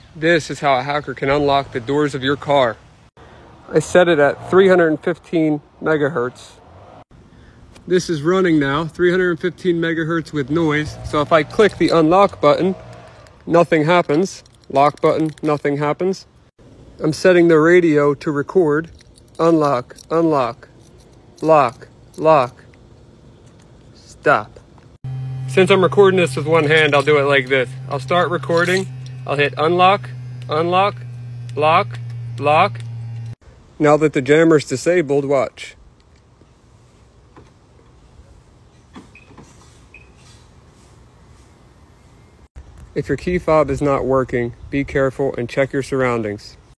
This is how a hacker can unlock the doors of your car. I set it at 315 megahertz. This is running now, 315 megahertz with noise. So if I click the unlock button, nothing happens. Lock button, nothing happens. I'm setting the radio to record. Unlock, unlock, lock, lock, stop. Since I'm recording this with one hand, I'll do it like this. I'll start recording. I'll hit unlock, unlock, lock, lock. Now that the jammer's disabled, watch. If your key fob is not working, be careful and check your surroundings.